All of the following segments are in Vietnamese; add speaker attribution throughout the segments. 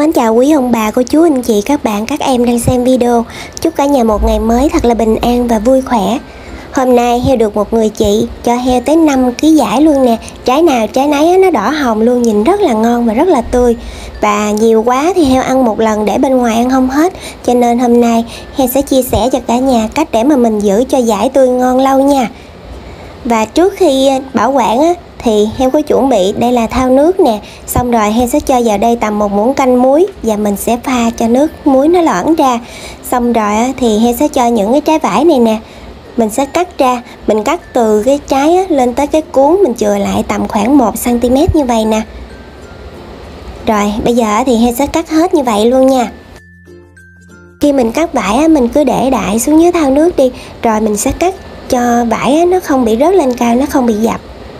Speaker 1: Mến chào quý ông bà, cô chú, anh chị, các bạn, các em đang xem video. Chúc cả nhà một ngày mới thật là bình an và vui khỏe. Hôm nay heo được một người chị cho heo tới 5 kg vải luôn nè. Trái nào trái nấy nó đỏ hồng luôn, nhìn rất là ngon và rất là tươi. Và nhiều quá thì heo ăn một lần để bên ngoài ăn không hết. Cho nên hôm nay heo sẽ chia sẻ cho cả nhà cách để mà mình giữ cho vải tươi ngon lâu nha. Và trước khi bảo quản thì heo có chuẩn bị, đây là thau nước nè. Xong rồi heo sẽ cho vào đây tầm 1 muỗng canh muối và mình sẽ pha cho nước muối nó loãng ra. Xong rồi thì heo sẽ cho những cái trái vải này nè, mình sẽ cắt ra. Mình cắt từ cái trái lên tới cái cuống, mình chừa lại tầm khoảng 1 cm như vậy nè. Rồi bây giờ thì heo sẽ cắt hết như vậy luôn nha. Khi mình cắt vải mình cứ để đại xuống dưới thau nước đi, rồi mình sẽ cắt cho vải nó không bị rớt lên cao, nó không bị dập.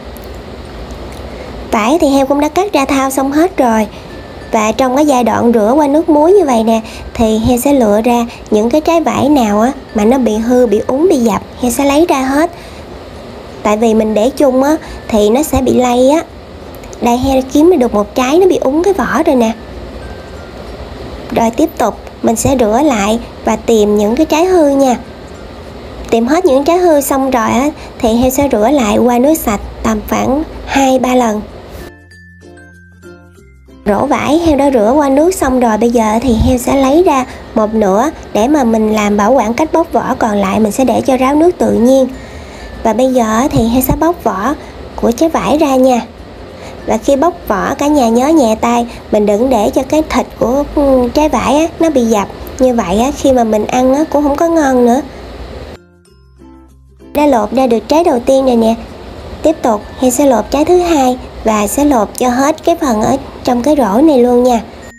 Speaker 1: Vải thì heo cũng đã cắt ra thau xong hết rồi. Và trong cái giai đoạn rửa qua nước muối như vậy nè, thì heo sẽ lựa ra những cái trái vải nào mà nó bị hư, bị úng, bị dập, heo sẽ lấy ra hết. Tại vì mình để chung thì nó sẽ bị lây Đây heo kiếm được một trái nó bị úng cái vỏ rồi nè. Rồi tiếp tục mình sẽ rửa lại và tìm những cái trái hư nha. Tìm hết những trái hư xong rồi thì heo sẽ rửa lại qua nước sạch tầm khoảng 2-3 lần. Rổ vải heo đã rửa qua nước xong rồi, bây giờ thì heo sẽ lấy ra một nửa để mà mình làm bảo quản cách bóc vỏ, còn lại mình sẽ để cho ráo nước tự nhiên. Và bây giờ thì heo sẽ bóc vỏ của trái vải ra nha. Và khi bóc vỏ cả nhà nhớ nhẹ tay, mình đừng để cho cái thịt của trái vải nó bị dập. Như vậy khi mà mình ăn cũng không có ngon nữa. Đã lột ra được trái đầu tiên này nè. Tiếp tục heo sẽ lột trái thứ hai và sẽ lột cho hết cái phần ở trong cái rổ này luôn nha.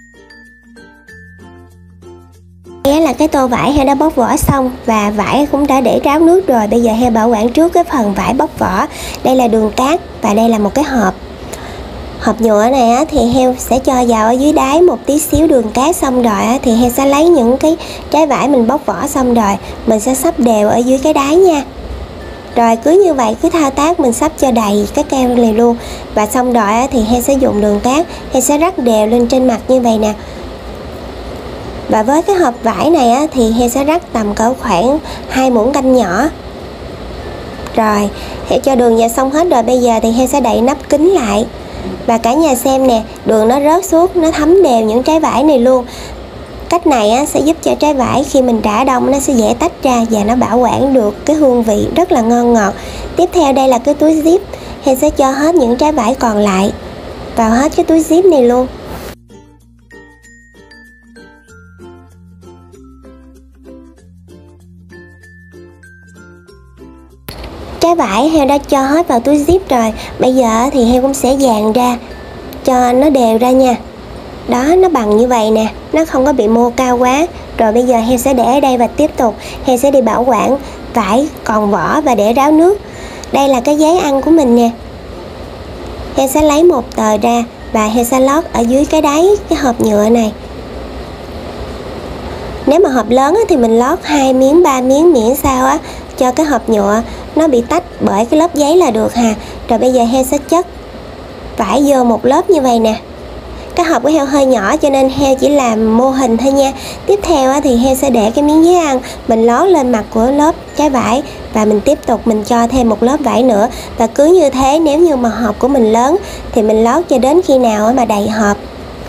Speaker 1: Đây là cái tô vải heo đã bóc vỏ xong và vải cũng đã để ráo nước rồi. Bây giờ heo bảo quản trước cái phần vải bóc vỏ. Đây là đường cát và đây là một cái hộp. Hộp nhựa này thì heo sẽ cho vào ở dưới đáy một tí xíu đường cát. Xong rồi thì heo sẽ lấy những cái trái vải mình bóc vỏ xong rồi mình sẽ sắp đều ở dưới cái đáy nha. Rồi cứ như vậy, cứ thao tác mình sắp cho đầy cái keo này luôn. Và xong rồi thì heo sẽ dùng đường cát, heo sẽ rắc đều lên trên mặt như vậy nè. Và với cái hộp vải này thì heo sẽ rắc tầm cỡ khoảng 2 muỗng canh nhỏ. Rồi heo cho đường vào xong hết rồi, bây giờ thì heo sẽ đậy nắp kín lại. Và cả nhà xem nè, đường nó rớt xuống, nó thấm đều những trái vải này luôn. Cách này sẽ giúp cho trái vải khi mình rã đông nó sẽ dễ tách ra và nó bảo quản được cái hương vị rất là ngon ngọt. Tiếp theo đây là cái túi zip, heo sẽ cho hết những trái vải còn lại vào hết cái túi zip này luôn. Trái vải heo đã cho hết vào túi zip rồi, bây giờ thì heo cũng sẽ dàn ra cho nó đều ra nha. Đó, nó bằng như vậy nè, nó không có bị mô cao quá. Rồi bây giờ heo sẽ để ở đây và tiếp tục heo sẽ đi bảo quản vải còn vỏ và để ráo nước. Đây là cái giấy ăn của mình nè. Heo sẽ lấy một tờ ra và heo sẽ lót ở dưới cái đáy cái hộp nhựa này. Nếu mà hộp lớn thì mình lót 2 miếng 3 miếng miễn sao cho cái hộp nhựa nó bị tách bởi cái lớp giấy là được hà. Rồi bây giờ heo sẽ chất vải vô một lớp như vậy nè. Cái hộp của heo hơi nhỏ cho nên heo chỉ làm mô hình thôi nha. Tiếp theo thì heo sẽ để cái miếng giấy ăn mình lót lên mặt của lớp trái vải và mình tiếp tục mình cho thêm một lớp vải nữa. Và cứ như thế, nếu như mà hộp của mình lớn thì mình lót cho đến khi nào mà đầy hộp.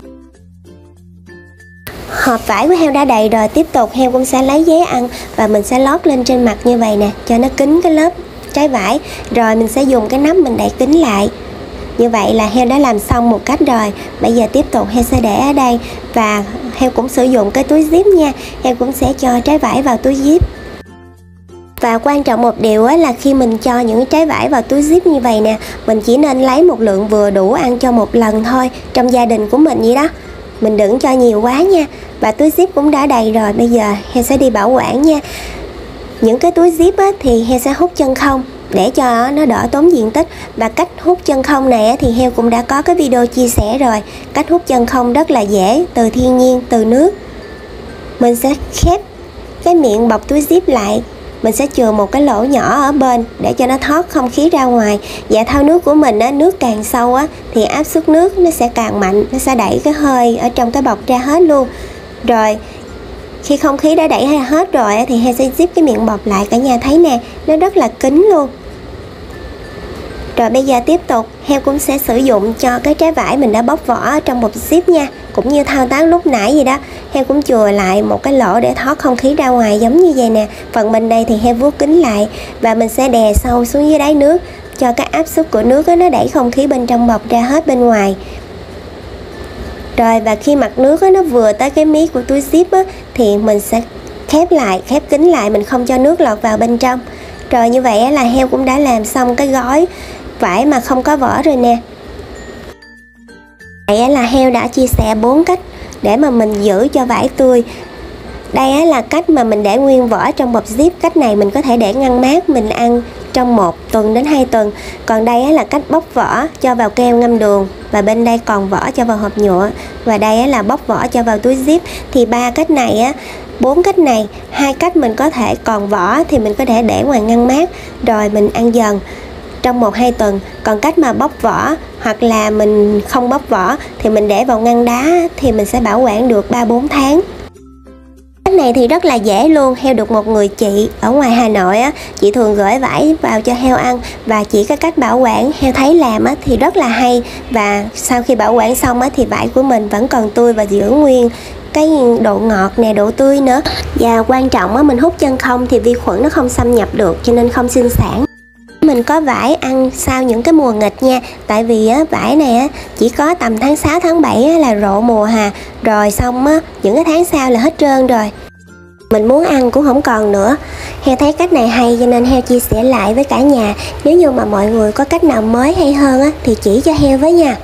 Speaker 1: Hộp vải của heo đã đầy rồi, tiếp tục heo cũng sẽ lấy giấy ăn và mình sẽ lót lên trên mặt như vậy nè, cho nó kín cái lớp trái vải. Rồi mình sẽ dùng cái nắp mình đậy kín lại. Như vậy là heo đã làm xong một cách rồi. Bây giờ tiếp tục heo sẽ để ở đây và heo cũng sử dụng cái túi zip nha. Heo cũng sẽ cho trái vải vào túi zip. Và quan trọng một điều là khi mình cho những trái vải vào túi zip như vậy nè, mình chỉ nên lấy một lượng vừa đủ ăn cho một lần thôi, trong gia đình của mình vậy đó. Mình đừng cho nhiều quá nha. Và túi zip cũng đã đầy rồi, bây giờ heo sẽ đi bảo quản nha. Những cái túi zip thì heo sẽ hút chân không để cho nó đỡ tốn diện tích. Và cách hút chân không này thì heo cũng đã có cái video chia sẻ rồi. Cách hút chân không rất là dễ, từ thiên nhiên, từ nước. Mình sẽ khép cái miệng bọc túi zip lại mình sẽ chừa một cái lỗ nhỏ ở bên để cho nó thoát không khí ra ngoài. Và thau nước của mình á, nước càng sâu á thì áp suất nước nó sẽ càng mạnh, nó sẽ đẩy cái hơi ở trong cái bọc ra hết luôn. Rồi khi không khí đã đẩy hết rồi thì Heo sẽ zip cái miệng bọc lại, cả nhà thấy nè, nó rất là kín luôn. Rồi bây giờ tiếp tục Heo cũng sẽ sử dụng cho cái trái vải mình đã bóc vỏ trong bọc zip nha. Cũng như thao tác lúc nãy vậy đó, Heo cũng chừa lại một cái lỗ để thoát không khí ra ngoài giống như vậy nè. Phần bên đây thì Heo vuốt kín lại và mình sẽ đè sâu xuống dưới đáy nước cho cái áp suất của nước đó, nó đẩy không khí bên trong bọc ra hết bên ngoài. Rồi và khi mặt nước đó, nó vừa tới cái mí của túi zip á, thì mình sẽ khép kín lại, mình không cho nước lọt vào bên trong. Rồi như vậy là Heo cũng đã làm xong cái gói vải mà không có vỏ rồi nè. Vậy là Heo đã chia sẻ 4 cách để mà mình giữ cho vải tươi. Đây là cách mà mình để nguyên vỏ trong bọc zip. Cách này mình có thể để ngăn mát, mình ăn trong 1 tuần đến 2 tuần. Còn đây là cách bóc vỏ cho vào keo ngâm đường, và bên đây còn vỏ cho vào hộp nhựa, và đây là bóc vỏ cho vào túi zip. Thì 3 cách này 4 cách này, 2 cách mình có thể còn vỏ thì mình có thể để ngoài ngăn mát rồi mình ăn dần trong 1-2 tuần. Còn cách mà bóc vỏ hoặc là mình không bóc vỏ thì mình để vào ngăn đá thì mình sẽ bảo quản được 3-4 tháng. Cách này thì rất là dễ luôn. Heo được một người chị ở ngoài Hà Nội chị thường gửi vải vào cho heo ăn, và chỉ cái cách bảo quản Heo thấy làm thì rất là hay. Và sau khi bảo quản xong thì vải của mình vẫn còn tươi và giữ nguyên cái độ ngọt nè, độ tươi nữa. Và quan trọng mình hút chân không thì vi khuẩn nó không xâm nhập được, cho nên không sinh sản. Mình có vải ăn sau những cái mùa nghịch nha. Tại vì vải này chỉ có tầm tháng 6, tháng 7 là rộ mùa hà. Rồi xong những cái tháng sau là hết trơn rồi. Mình muốn ăn cũng không còn nữa. Heo thấy cách này hay cho nên Heo chia sẻ lại với cả nhà. Nếu như mà mọi người có cách nào mới hay hơn thì chỉ cho Heo với nha.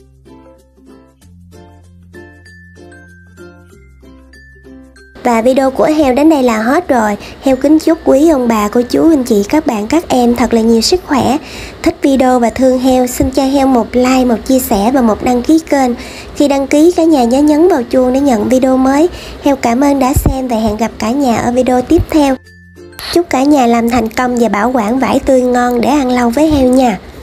Speaker 1: Và video của Heo đến đây là hết rồi. Heo kính chúc quý ông bà, cô chú, anh chị, các bạn, các em thật là nhiều sức khỏe. Thích video và thương Heo, xin cho Heo một like, một chia sẻ và một đăng ký kênh. Khi đăng ký, cả nhà nhớ nhấn vào chuông để nhận video mới. Heo cảm ơn đã xem và hẹn gặp cả nhà ở video tiếp theo. Chúc cả nhà làm thành công và bảo quản vải tươi ngon để ăn lâu với Heo nha.